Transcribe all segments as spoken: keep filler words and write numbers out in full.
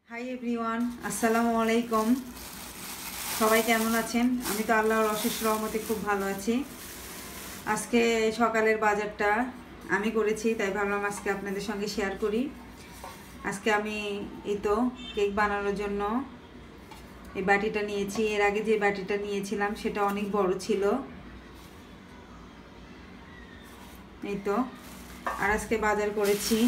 Hi everyone, আসসালামু আলাইকুম। সবাই কেমন আছেন? আমি তো আল্লাহর অশেষ রহমতে খুব ভালো আছি। আজকে সকালের বাজারটা আমি করেছি, তাই ভাবলাম আজকে আপনাদের সঙ্গে শেয়ার করি। আজকে আমি এই তো কেক বানানোর জন্য এই বাটিটা নিয়েছি। এর আগে যে বাটিটা নিয়েছিলাম সেটা অনেক বড় ছিল, এই তো। আর আজকে বাজার করেছি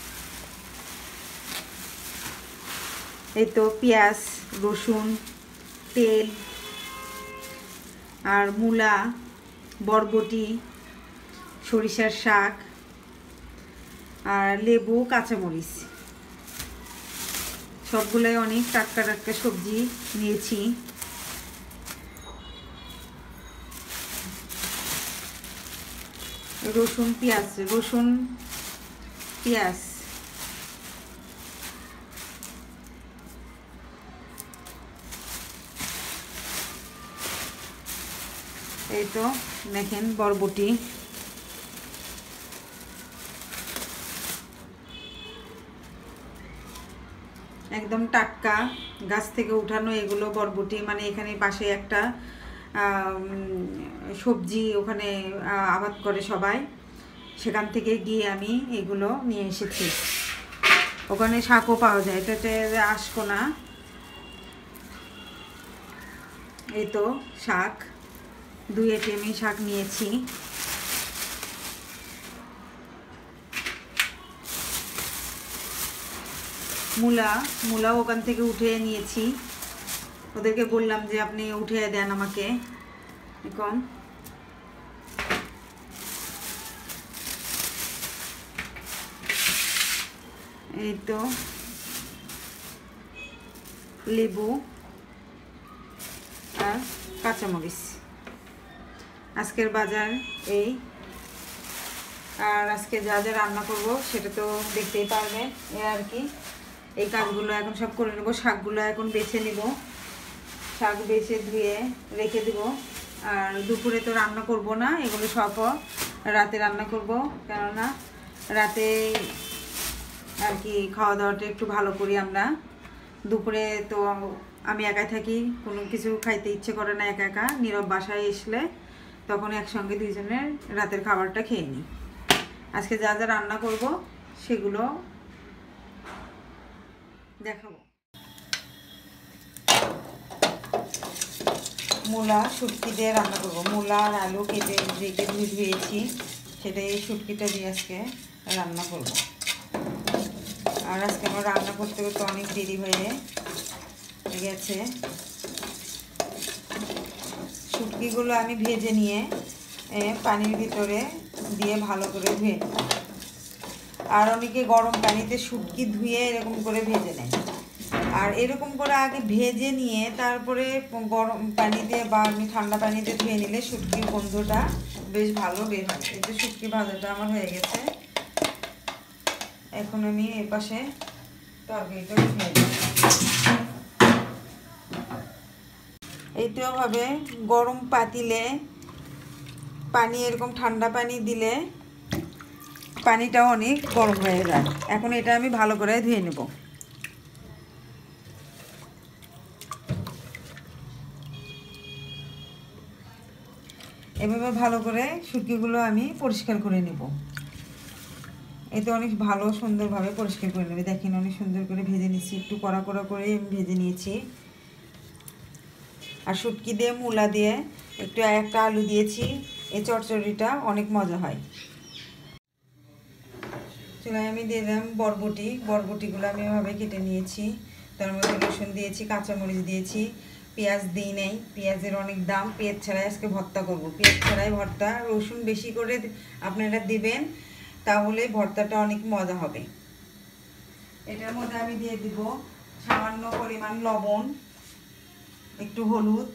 এই তো পেঁয়াজ, রসুন, তেল আর মূলা, বরবটি, সরিষার শাক আর লেবু, কাঁচামরিচ, সবগুলোই অনেক টাটকা টাটকা সবজি নিয়েছি। রসুন, পেঁয়াজ, রসুন, পেঁয়াজ, এই তো দেখেন বরবটি, একদম টাটকা গাছ থেকে উঠানো এগুলো বরবটি। মানে এখানে পাশে একটা সবজি ওখানে আবাদ করে সবাই, সেখান থেকে গিয়ে আমি এগুলো নিয়ে এসেছি। ওখানে শাকও পাওয়া যায়, এটাতে আশকোনা। এই তো শাক, দুই আইটেমই শাক নিয়েছি। মূলা, মূলা ওখান থেকে উঠে নিয়েছি। ওদেরকে বললাম যে আপনি উঠে দেন আমাকে কম। এই তো লেবু আর কাঁচামরিচ। আজকের বাজার এই। আর আজকে যা যা রান্না করব সেটা তো দেখতেই পারবেন, এ আর কি। এই কাজগুলো এখন সব করে নেব। শাকগুলো এখন বেছে নেব, শাক বেছে ধুয়ে রেখে দেব। আর দুপুরে তো রান্না করব না, এগুলো সব রাতে রান্না করব, কেননা রাতে আর কি খাওয়া দাওয়াটা একটু ভালো করি আমরা। দুপুরে তো আমি একাই থাকি, কোনো কিছু খাইতে ইচ্ছে করে না একা একা। নীরব বাসায় আসলে তখন একসঙ্গে দুইজনের রাতের খাবারটা খেয়ে নিই। আজকে যা যা রান্না করব সেগুলো দেখাবো। মূলা শুটকি দিয়ে রান্না করবো। মূলা আর আলু কেটে রেখে ধুয়ে ধুয়েছি, সেটা এই শুটকিটা দিয়ে আজকে রান্না করব। আর আজকে আমার রান্না করতে করতে অনেক দেরি হয়ে গেছে। শুটকিগুলো আমি ভেজে নিয়ে পানির ভিতরে দিয়ে ভালো করে ধুয়ে নেব। আর অনেকে গরম পানিতে শুটকি ধুয়ে এরকম করে ভেজে নেয়। আর এরকম করে আগে ভেজে নিয়ে তারপরে গরম পানিতে বা আমি ঠান্ডা পানিতে ধুয়ে নিলে শুটকির গন্ধটা বেশ ভালো বের হয়। এই যে শুটকি ভাজাটা আমার হয়ে গেছে। এখন আমি এই পাশে তরকারিটা ধুয়ে দেব। এইটাভাবে গরম পাতিলে পানি, এরকম ঠান্ডা পানি দিলে পানিটাও অনেক গরম হয়ে যায়। এখন এটা আমি ভালো করে ধুয়ে নেব। এভাবে ভালো করে শুটকিগুলো আমি পরিষ্কার করে নেব। এতে অনেক ভালো সুন্দরভাবে পরিষ্কার করে নেবে। দেখেন অনেক সুন্দর করে ভেজে নিচ্ছি, একটু কড়া কড়া করে আমি ভেজে নিয়েছি। আর শুটকি দিয়ে মূলা দিয়ে একটু একটা আলু দিয়েছি, এই চচ্চড়িটা অনেক মজা হয়। চুলায় আমি দিয়ে দিলাম বরবটি। বরবটিগুলো আমি এভাবে কেটে নিয়েছি, তার মধ্যে রসুন দিয়েছি, কাঁচামরিচ দিয়েছি, পেঁয়াজ দিই নাই। পেঁয়াজের অনেক দাম, পেঁয়াজ ছাড়াই আজকে ভর্তা করব। পেঁয়াজ ছাড়াই ভর্তা, রসুন বেশি করে আপনারা দিবেন, তাহলে ভর্তাটা অনেক মজা হবে। এটার মধ্যে আমি দিয়ে দিব সামান্য পরিমাণ লবণ, একটু হলুদ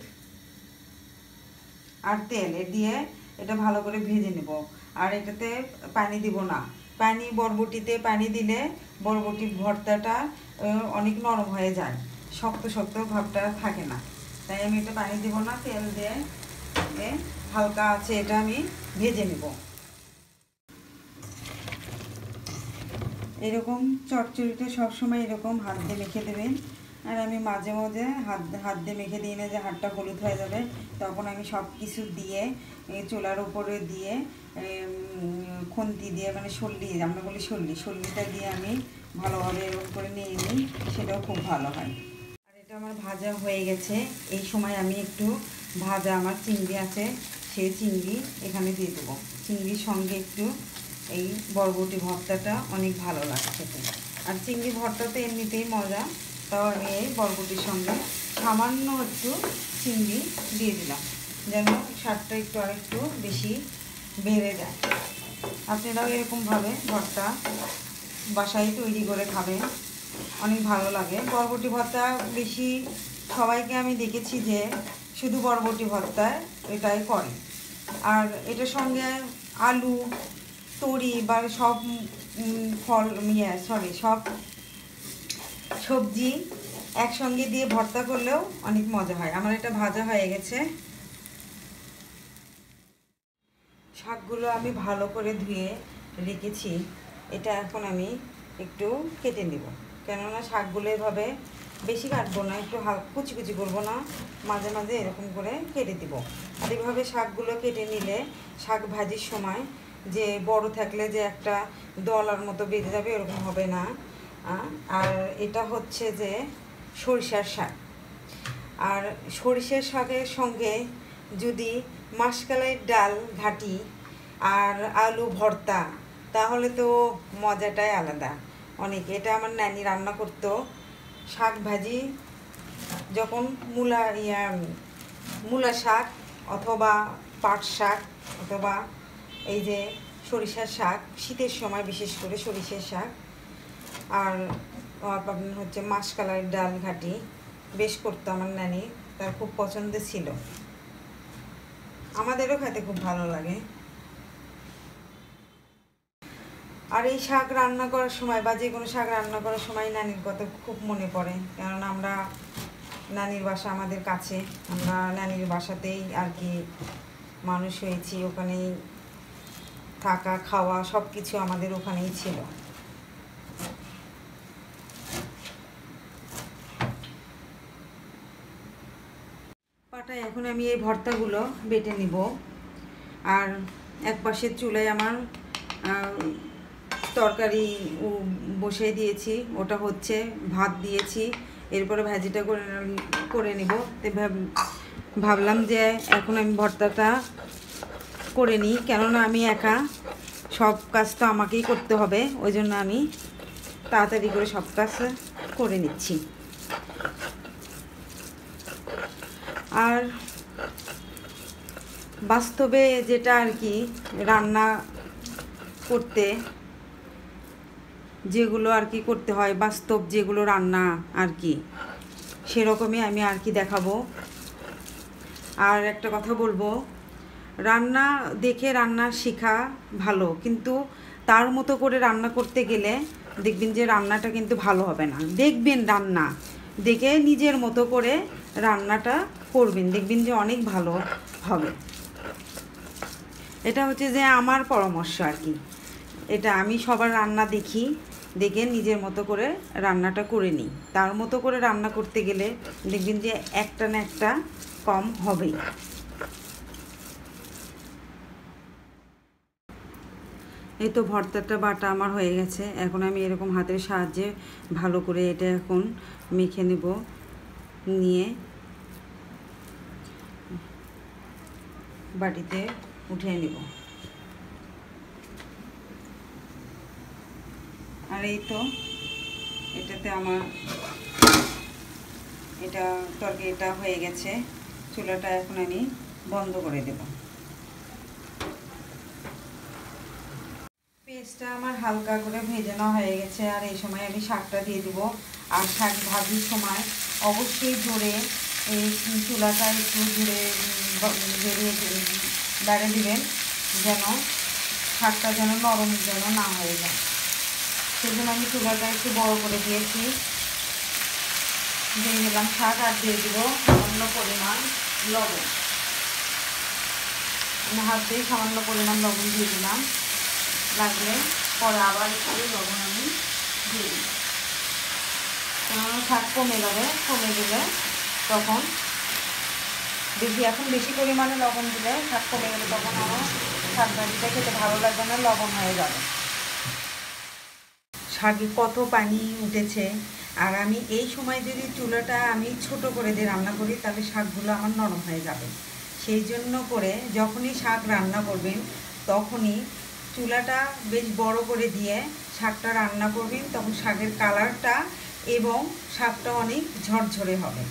আর তেল দিয়ে এটা ভালো করে ভেজে নেব। আর এটাতে পানি দিব না। পানি বরবটিতে পানি দিলে বরবটি ভর্তাটা অনেক নরম হয়ে যায়, শক্ত শক্ত ভাবটা থাকে না। তাই আমি এটা পানি দিব না, তেল দিয়ে হালকা আছে এটা আমি ভেজে নেব। এরকম চটচড়িটা সবসময় এরকম হাত দিয়ে মেখে দেবেন। আর আমি মাঝে মাঝে হাত হাত দিয়ে মেখে দিই না যে হাতটা হলুদ হয়ে যাবে, তখন আমি সব কিছু দিয়ে চুলার উপরে দিয়ে খুন্তি দিয়ে মানে সল্লি, আমরা বলি সল্লি, সল্লিটা দিয়ে আমি ভালোভাবে এরকম করে নিয়ে নিই, সেটাও খুব ভালো হয়। আর এটা আমার ভাজা হয়ে গেছে। এই সময় আমি একটু ভাজা আমার চিংড়ি আছে, সেই চিংড়ি এখানে দিয়ে দেবো। চিংড়ির সঙ্গে একটু এই বরবটি ভর্তাটা অনেক ভালো লাগে খেতে। আর চিংড়ি ভর্তা তো এমনিতেই মজা, তাও আমি এই বরবটির সঙ্গে সামান্য একটু চিংড়ি দিয়ে দিলাম, যেন স্বাদটা একটু আর একটু বেশি বেড়ে যায়। আপনারাও এরকমভাবে ভর্তা বাসায় তৈরি করে খাবেন, অনেক ভালো লাগে। বরবটি ভর্তা বেশি সবাইকে আমি দেখেছি যে শুধু বরবটি ভর্তায় এটাই করে। আর এটার সঙ্গে আলু, তরি বা সব ফল ইয়ে সরি সব সবজি একসঙ্গে দিয়ে ভর্তা করলেও অনেক মজা হয়। আমার এটা ভাজা হয়ে গেছে। শাকগুলো আমি ভালো করে ধুয়ে রেখেছি, এটা এখন আমি একটু কেটে নেব। কেননা শাকগুলো এভাবে বেশি কাটবো না, একটু হালকা কুচি কুচি করবো না, মাঝে মাঝে এরকম করে কেটে দিব। আর এইভাবে শাকগুলো কেটে নিলে শাক ভাজির সময় যে বড় থাকলে যে একটা দলার মতো বেঁধে যাবে এরকম হবে না। আর এটা হচ্ছে যে সরিষার শাক, আর সরিষার শাকের সঙ্গে যদি মাসকলাই ডাল ঘাটি আর আলু ভর্তা, তাহলে তো মজাটাই আলাদা অনেক। এটা আমার নানি রান্না করতো। শাক ভাজি যখন মূলা ইয়া মূলা শাক অথবা পাট শাক অথবা এই যে সরিষার শাক, শীতের সময় বিশেষ করে সরিষার শাক আর আপনার হচ্ছে মাসকলাই ডাল ঘাটি বেশ করতো আমার নানি, তার খুব পছন্দের ছিল, আমাদেরও খেতে খুব ভালো লাগে। আর এই শাক রান্না করার সময় বা যে কোনো শাক রান্না করার সময় নানির কথা খুব মনে পড়ে, কারণ আমরা নানির বাসা আমাদের কাছে, আমরা নানির বাসাতেই আর কি মানুষ হয়েছি, ওখানেই থাকা খাওয়া সব কিছু আমাদের ওখানেই ছিল। পাটায় এখন আমি এই ভর্তাগুলো বেটে নিব। আর এক পাশের চুলায় আমার তরকারি বসিয়ে দিয়েছি, ওটা হচ্ছে ভাত দিয়েছি, এরপরে ভাজিটা করে করে নিব। তো ভাবলাম যে এখন আমি ভর্তাটা করে নিই, কেননা আমি একা সব কাজ তো আমাকেই করতে হবে, ওই জন্য আমি তাড়াতাড়ি করে সব কাজ করে নিচ্ছি। আর বাস্তবে যেটা আর কি রান্না করতে যেগুলো আর কি করতে হয়, বাস্তব যেগুলো রান্না আর কি, সেরকমই আমি আর কি দেখাবো। আর একটা কথা বলবো, রান্না দেখে রান্না শেখা ভালো, কিন্তু তার মতো করে রান্না করতে গেলে দেখবেন যে রান্নাটা কিন্তু ভালো হবে না। দেখবেন রান্না দেখে নিজের মতো করে রান্নাটা করবেন, দেখবেন যে অনেক ভালো হবে। এটা হচ্ছে যে আমার পরামর্শ আর কি, এটা আমি সবার রান্না দেখি, দেখে নিজের মতো করে রান্নাটা করে নিই। তার মতো করে রান্না করতে গেলে দেখবেন যে একটা না একটা কম হবেই। এই তো ভর্তাটা বাটা আমার হয়ে গেছে, এখন আমি এরকম হাতের সাহায্যে ভালো করে এটা এখন মেখে নেব, নিয়ে বাটিতে উঠিয়ে নেব। আর এই তো এটাতে আমার এটা তরকারিটা হয়ে গেছে, চুলাটা এখন আমি বন্ধ করে দেব। পেঁয়াজটা আমার হালকা করে ভেজে নেওয়া হয়ে গেছে, আর এই সময় আমি শাকটা দিয়ে দেবো। আর শাক ভাজির সময় অবশ্যই জোরে এই চুলাটা একটু জোরে জড়িয়ে বেড়ে দিবেন, যেন শাকটা যেন নরম যেন না হয়ে যায়। সেজন্য আমি চুলাটা একটু বড় করে দিয়েছি। দিয়ে দিলাম শাক, আর দিয়ে দিব সামান্য পরিমাণ লবণ। আমি হাত দিয়ে সামান্য পরিমাণ লবণ দিয়ে দিলাম, লাগলে পরে আবার একটু লবণ আমি দিয়ে দিই। শাক কমে যাবে, কমে দিলে তখন বেশি এখন বেশি পরিমাণে লবণ দিলে শাক কমে গেলে তখন আমার শাক ভাজিটা খেতে ভালো লাগবে না, লবণ হয়ে যাবে। শাকে কত পানি উঠেছে, আর আমি এই সময় যদি চুলাটা আমি ছোট করে দিয়ে রান্না করি তাহলে শাকগুলো আমার নরম হয়ে যাবে। সেই জন্য করে যখনই শাক রান্না করবেন তখনই চুলাটা বেশ বড় করে দিয়ে শাকটা রান্না করবেন, তখন শাকের কালারটা এবং শাকটা অনেক ঝরঝরে হবে।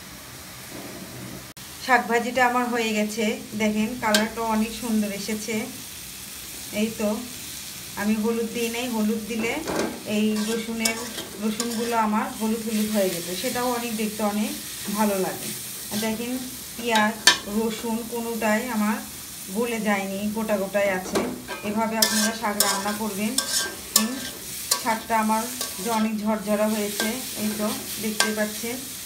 শাক ভাজিটা আমার হয়ে গেছে, দেখেন কালারটা অনেক সুন্দর এসেছে। এই তো আমি হলুদ দিই নাই, হলুদ দিলে এই রসুনের রসুনগুলো আমার হলুদ হলুদ হয়ে যেত, সেটাও অনেক দেখতে অনেক ভালো লাগে। দেখেন পেঁয়াজ রসুন কোনোটাই আমার গলে যায়নি, গোটা গোটাই আছে। এভাবে আপনারা শাক রান্না করবেন। শাকটা আমার যে অনেক ঝরঝরা হয়েছে, এই তো দেখতে পাচ্ছেন।